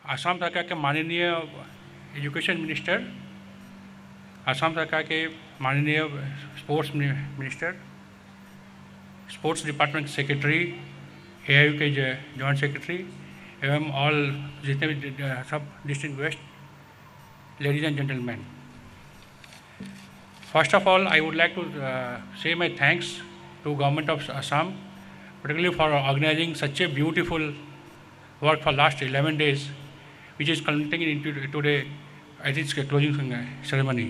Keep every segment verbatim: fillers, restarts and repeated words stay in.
असम सरकार के माननीय एजुकेशन मिनिस्टर, असम सरकार के माननीय sports minister, sports department secretary, A I U के जॉइंट सेक्रेटरी एवं ऑल जितने भी सब distinguished ladies and gentleman, first of all I would like to say my thanks to Government of Assam, particularly for organizing such a beautiful work for last eleven days, which is culminating into today at its closing ceremony.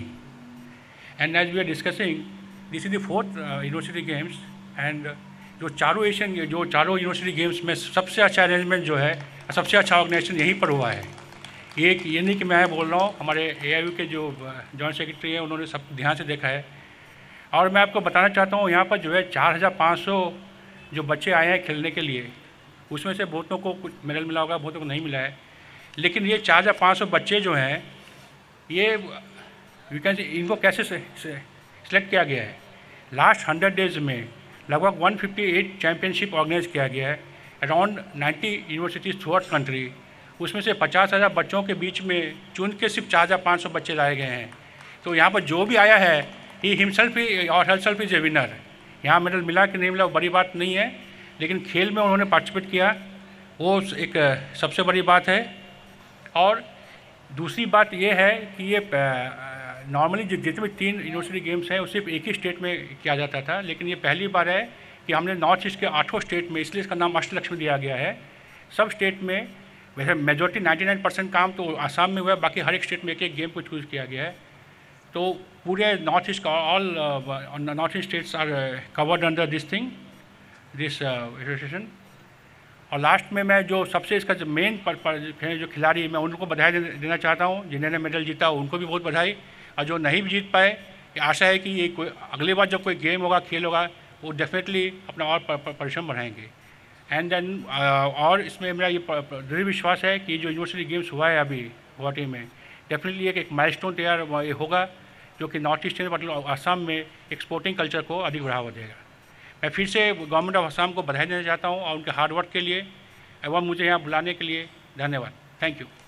And as we are discussing, this is the fourth uh, university games, and जो चारों Asian जो चारों university games में सबसे अच्छा arrangement जो है, सबसे अच्छा ऑर्गेनाइजेशन यहीं पर हुआ है। ये ये नहीं कि मैं बोल रहा हूँ, हमारे ए आई यू के जो जॉइंट सेक्रेटरी हैं उन्होंने सब ध्यान से देखा है। और मैं आपको बताना चाहता हूँ, यहाँ पर जो है चार हज़ार पाँच सौ जो बच्चे आए हैं खेलने के लिए, उसमें से बहुतों को कुछ मेडल मिला होगा, बहुतों को नहीं मिला है। लेकिन ये चार हज़ार पाँच सौ बच्चे जो हैं, ये यू कैन से इनको कैसे सिलेक्ट किया गया है। लास्ट हंड्रेड डेज़ में लगभग एक सौ अट्ठावन चैम्पियनशिप ऑर्गेनाइज किया गया है अराउंड नब्बे यूनिवर्सिटीज़ थ्रू आउट कंट्री। उसमें से पचास हज़ार बच्चों के बीच में चुन के सिर्फ चार हज़ार पाँच सौ बच्चे लाए गए हैं। तो यहाँ पर जो भी आया है, ही हिमसेल्फ ही और हरसेल्फ इज ए विनर। यहाँ मेडल मिला कि नहीं मिला वो बड़ी बात नहीं है, लेकिन खेल में उन्होंने पार्टिसिपेट किया, वो एक सबसे बड़ी बात है। और दूसरी बात ये है कि ये नॉर्मली जितने भी तीन यूनिवर्सिटी गेम्स हैं वो सिर्फ एक ही स्टेट में किया जाता था, लेकिन ये पहली बार है कि हमने नॉर्थ ईस्ट के आठों स्टेट में, इसलिए इसका नाम अष्टलक्ष्मी दिया गया है। सब स्टेट में वैसे मेजोरिटी निन्यानवे परसेंट काम तो आसाम में हुआ है, बाकी हर एक स्टेट में एक एक गेम को चूज़ किया गया है। तो पूरे नॉर्थ ईस्ट का all north east states are covered under this thing this association. और लास्ट में मैं जो सबसे इसका जो मेन जो खिलाड़ी, मैं उनको बधाई देना चाहता हूँ। जिन्होंने मेडल जीता उनको भी बहुत बधाई, और जो नहीं भी जीत पाए, आशा है कि ये कोई अगली बार जब कोई गेम होगा, खेल होगा, वो डेफिनेटली अपना और परिश्रम बढ़ाएंगे। एंड देन और इसमें मेरा ये दृढ़ विश्वास है कि जो यूनिवर्सिटी गेम्स हुआ है अभी गुवाहाटी में, डेफिनेटली एक एक माइलस्टोन तैयार होगा जो कि नॉर्थ ईस्ट मतलब आसाम में एक्सपोर्टिंग कल्चर को अधिक बढ़ावा देगा। मैं फिर से गवर्नमेंट ऑफ आसाम को बधाई देना चाहता हूँ और उनके हार्ड वर्क के लिए एवं मुझे यहाँ बुलाने के लिए धन्यवाद। Thank you.